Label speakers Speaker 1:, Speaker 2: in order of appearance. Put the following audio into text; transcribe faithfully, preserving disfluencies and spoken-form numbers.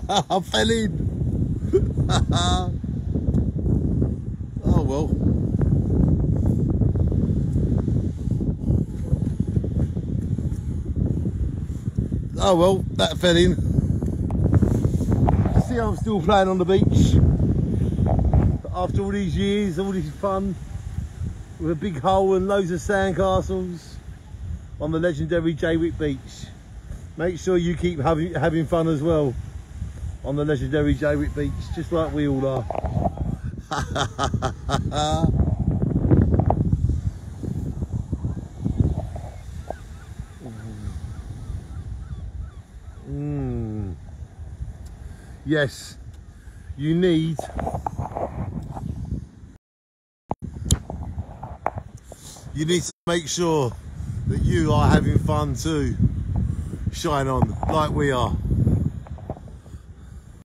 Speaker 1: I fell in. Oh well. Oh well, that fell in. See, I'm still playing on the beach. After all these years, all this fun, with a big hole and loads of sandcastles on the legendary Jaywick Beach. Make sure you keep having, having fun as well on the legendary Jaywick Beach, just like we all are. mm. Yes, you need you need to make sure that you are having fun too. Shine on like we are.